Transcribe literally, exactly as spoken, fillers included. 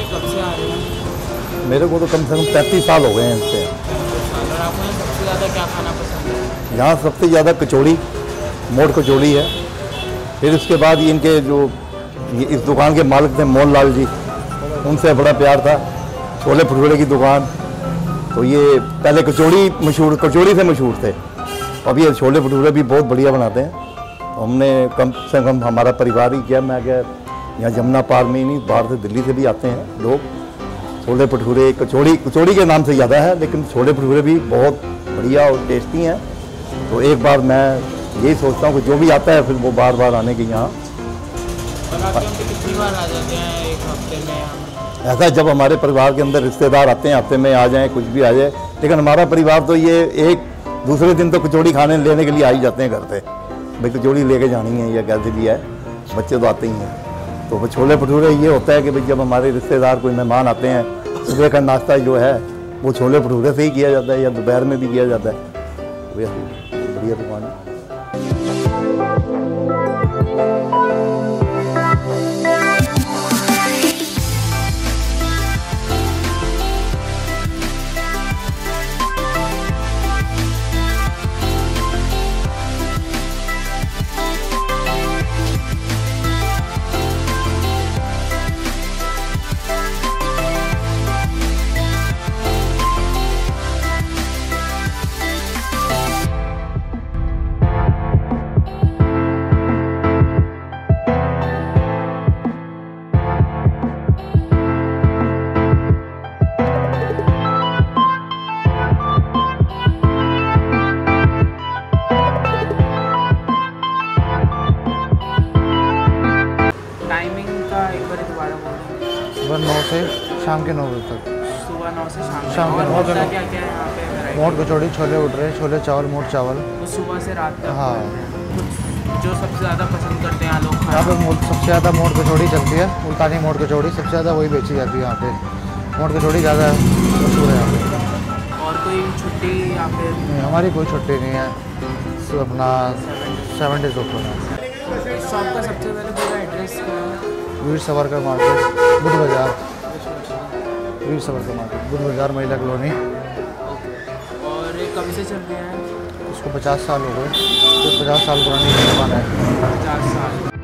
कब से आ रहे हैं? मेरे को तो कम से कम पैंतीस साल हो गए हैं इससे। और आपको यहाँ सबसे ज़्यादा क्या खाना पसंद है? यहाँ सबसे ज़्यादा कचौड़ी, मोठ कचौड़ी है। फिर उसके बाद इनके जो ये इस दुकान के मालिक थे मोहन लाल जी, उनसे बड़ा प्यार था। छोले भटूरे की दुकान, तो ये पहले कचौड़ी मशहूर कचौड़ी से मशहूर थे। अब ये छोले भटूरे भी बहुत बढ़िया बनाते हैं। तो हमने कम से कम हमारा परिवार ही किया। मैं क्या यहाँ जमुना पार में ही नहीं, बाहर से दिल्ली से भी आते हैं लोग। छोले भटूरे कचौड़ी कचौड़ी के नाम से ज़्यादा है, लेकिन छोले भटूरे भी बहुत बढ़िया और टेस्टी हैं। तो एक बार मैं यही सोचता हूँ कि जो भी आता है फिर वो बार बार आने के यहाँ। कितनी बार आ जाते हैं एक हफ्ते में? ऐसा जब हमारे परिवार के अंदर रिश्तेदार आते हैं, हफ्ते में आ जाएँ, कुछ भी आ जाए। लेकिन हमारा परिवार तो ये एक दूसरे दिन तो कचौड़ी खाने लेने के लिए आ ही जाते हैं घर से, भाई कचौड़ी लेके जानी है या कैसे भी है, बच्चे तो आते ही हैं। तो वो छोले भटूरे ये होता है कि भाई जब हमारे रिश्तेदार कोई मेहमान आते हैं, सुबह का नाश्ता जो है वो छोले भटूरे से ही किया जाता है या दोपहर में भी किया जाता है। बढ़िया दुकान है। सुबह नौ से शाम के नौ बजे तक। सुबह नौ से शाम शाम के नौ बजे। क्या क्या है यहाँ पे? मोठ कचौड़ी, छोले भटूरे, छोले चावल, मोठ चावल। तो सुबह से रात तक? हाँ। जो सबसे ज़्यादा पसंद करते हैं यहाँ लोग? यहाँ पे सबसे ज़्यादा मोठ कचौड़ी चलती है, मुल्तानी मोठ कचौड़ी सबसे ज़्यादा वही बेची जाती है यहाँ पे। मोठ कचौड़ी ज़्यादा मशहूर है यहाँ पे। और कोई छुट्टी यहाँ पे? नहीं, हमारी कोई छुट्टी नहीं है, सिर्फ अपना सेवन डेज ओपन है। शॉप का सबसे पहले पूरा एड्रेस क्या है? वीर सावरकर मार्केट, बुध बाज़ार। वीर सावरकर मार्केट, बुध बाज़ार, महिला कॉलोनी। और ये कब से चल रहा है? उसको पचास साल हो गए, तो पचास साल पुरानी दुकान है। पचास साल